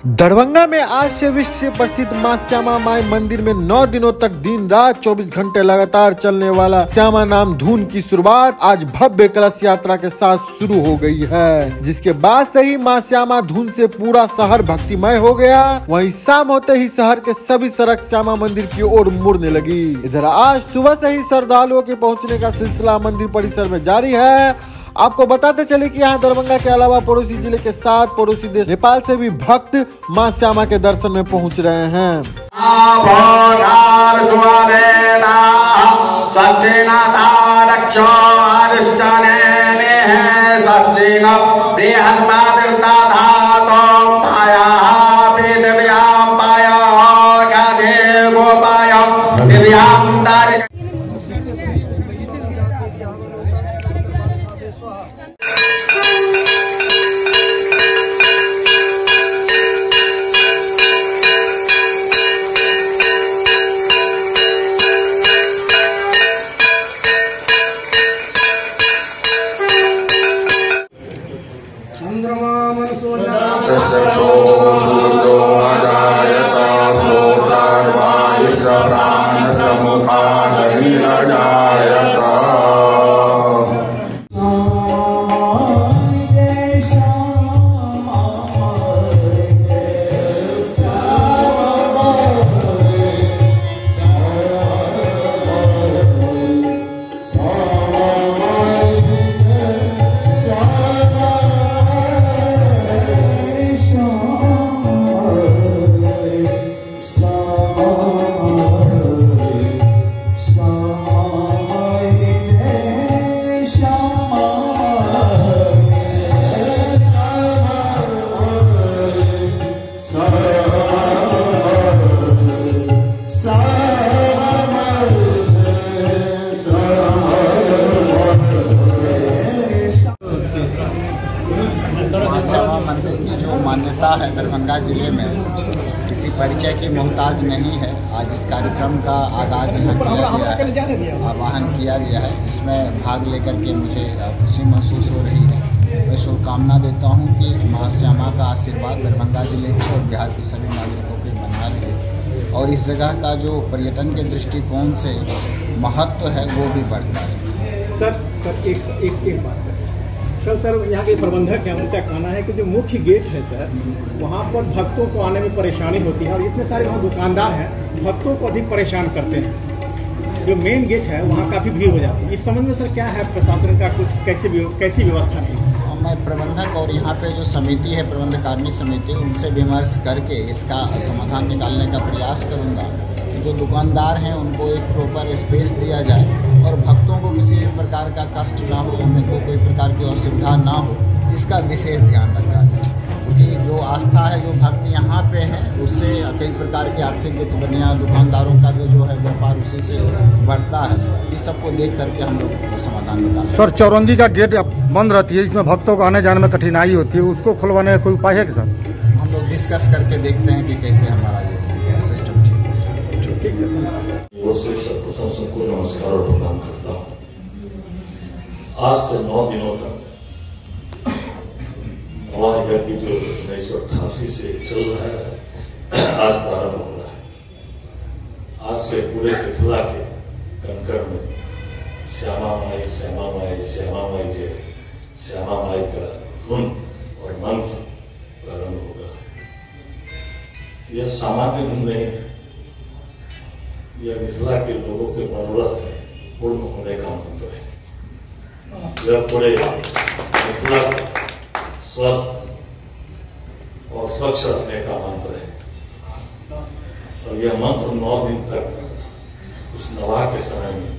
दरभंगा में आज से विश्व प्रसिद्ध मां श्यामा माई मंदिर में 9 दिनों तक दिन रात 24 घंटे लगातार चलने वाला श्यामा नाम धुन की शुरुआत आज भव्य कलश यात्रा के साथ शुरू हो गई है, जिसके बाद से ही मां श्यामा धुन से पूरा शहर भक्तिमय हो गया। वहीं शाम होते ही शहर के सभी सड़क श्यामा मंदिर की ओर मुड़ने लगी। इधर आज सुबह से ही श्रद्धालुओं के पहुँचने का सिलसिला मंदिर परिसर में जारी है। आपको बताते चले कि यहाँ दरभंगा के अलावा पड़ोसी जिले के साथ पड़ोसी देश नेपाल से भी भक्त मां श्यामा के दर्शन में पहुंच रहे हैं। श्यामा मंदिर की जो मान्यता है दरभंगा जिले में किसी परिचय की मोहताज नहीं है। आज इस कार्यक्रम का आगाज यहाँ किया गया है, आह्वान किया गया है। इसमें भाग लेकर के मुझे खुशी महसूस हो रही है। मैं शुभकामना देता हूँ कि मां श्यामा का आशीर्वाद दरभंगा जिले के और बिहार के सभी नागरिकों पर बना रहे और इस जगह का जो पर्यटन के दृष्टिकोण से महत्व है वो भी बढ़ता है। सर एक बात सर यहाँ के प्रबंधक हैं, उनका कहना है कि जो मुख्य गेट है सर, वहाँ पर भक्तों को आने में परेशानी होती है और इतने सारे वहाँ दुकानदार हैं, भक्तों को अधिक परेशान करते हैं। जो मेन गेट है वहाँ काफ़ी भीड़ हो जाती है। इस संबंध में सर क्या है प्रशासन का कुछ कैसी व्यवस्था है? मैं प्रबंधक और यहाँ पे जो समिति है प्रबंधकारिणी समिति, उनसे विमर्श करके इसका समाधान निकालने का प्रयास करूँगा। जो दुकानदार हैं उनको एक प्रॉपर स्पेस दिया जाए और भक्तों को किसी भी प्रकार का कष्ट ना हो, उनको कोई प्रकार की असुविधा ना हो, इसका विशेष ध्यान रखा जाए। क्योंकि जो आस्था है, जो भक्त यहाँ पे हैं, उससे कई प्रकार की आर्थिक गतिविधियाँ, दुकानदारों का जो है व्यापार उसी से बढ़ता है। इस सबको देख करके हम लोग समाधान निकालते। सर, चौरंगी का गेट बंद रहती है, इसमें भक्तों को आने जाने में कठिनाई होती है, उसको खुलवाने का कोई उपाय है कि सर? हम लोग डिस्कस करके देखते हैं कि कैसे हमारा ये सिस्टम ठीक है। सर्वप्रथम सबको नमस्कार और प्रणाम करता हूँ। आज से 9 दिनों तक नवा यज्ञ जो 1988 से चल रहा है आज प्रारंभ हो रहा है। आज से पूरे मिथिला के कण-कण में श्यामा माई श्यामा माई श्यामा माई जय श्यामा माई का धुन और मंत्र प्रारंभ होगा। यह सामान्य धुन नहीं है, यह मिथिला के लोगों के मनोरथ पूर्ण होने का मंत्र है। यह पूरे मिथिला को स्वस्थ और स्वच्छ रखने का मंत्र है और यह मंत्र 9 दिन तक इस नवा के समय में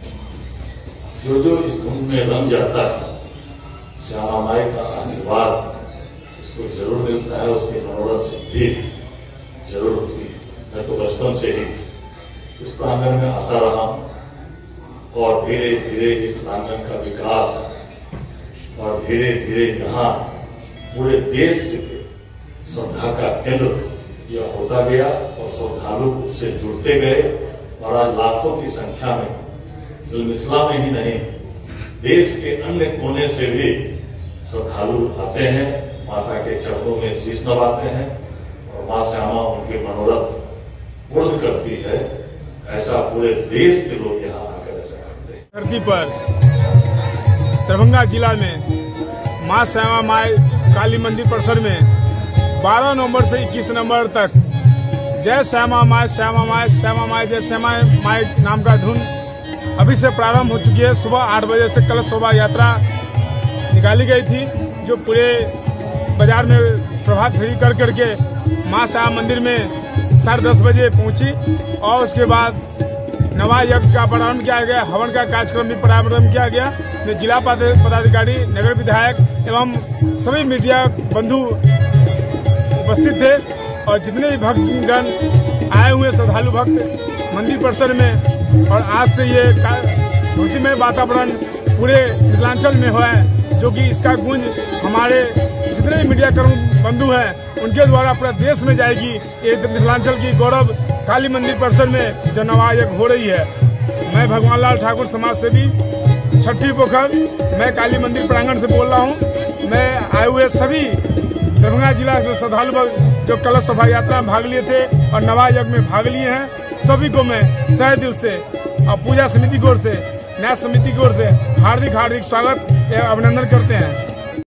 जो इस धुन में रंग जाता है, श्यामा माई का आशीर्वाद उसको जरूर मिलता है, उसकी मनोरथ सिद्धि जरूर होती है। मैं तो बचपन से ही इस प्रांगण में आता रहा और धीरे धीरे इस प्रांगण का विकास और धीरे धीरे यहाँ पूरे देश से श्रद्धा का केंद्र यह होता गया और श्रद्धालु उससे जुड़ते गए और आज लाखों की संख्या में केवल मिथिला में ही नहीं देश के अन्य कोने से भी श्रद्धालु आते हैं, माता के चरणों में शीश नवाते हैं और मां श्यामा उनके मनोरथ पूर्ण करती है। ऐसा पूरे देश के लोग यहाँ आकर ऐसा करते हैं। धरती पर दरभंगा जिला में मां श्यामा माई काली मंदिर परिसर में 12 नवंबर से 21 नवंबर तक जय श्यामा माई श्यामा माई श्यामा माई जय श्यामा माई नाम का धुन अभी से प्रारंभ हो चुकी है। सुबह 8 बजे से कलश शोभा यात्रा निकाली गई थी, जो पूरे बाजार में प्रभात फेरी कर करके मां श्यामा मंदिर में 10:30 बजे पहुंची और उसके बाद नवा यज्ञ का प्रारंभ किया गया। हवन का कार्यक्रम भी प्रारंभ किया गया। जिला पदाधिकारी, नगर विधायक एवं सभी मीडिया बंधु उपस्थित थे और जितने भी भक्तगण आए हुए श्रद्धालु भक्त मंदिर परिसर में। और आज से ये भक्तिमय वातावरण पूरे मिथिलांचल में हुआ है, जो कि इसका गूंज हमारे जितने भी मीडिया कर्मी बंधु हैं उनके द्वारा पूरा देश में जाएगी। ये मिथिलांचल की गौरव काली मंदिर परिसर में जो नवा यज्ञ हो रही है। मैं भगवान लाल ठाकुर समाज सेवी छठी पोखर, मैं काली मंदिर प्रांगण से बोल रहा हूँ। मैं आए हुए सभी दरभंगा जिला से श्रद्धालु जो कलश शोभा यात्रा में भाग लिए थे और नवा यज्ञ में भाग लिए हैं, सभी को मैं तहे दिल से और पूजा समिति की ओर से, न्याय समिति की ओर से हार्दिक स्वागत एवं अभिनंदन करते हैं।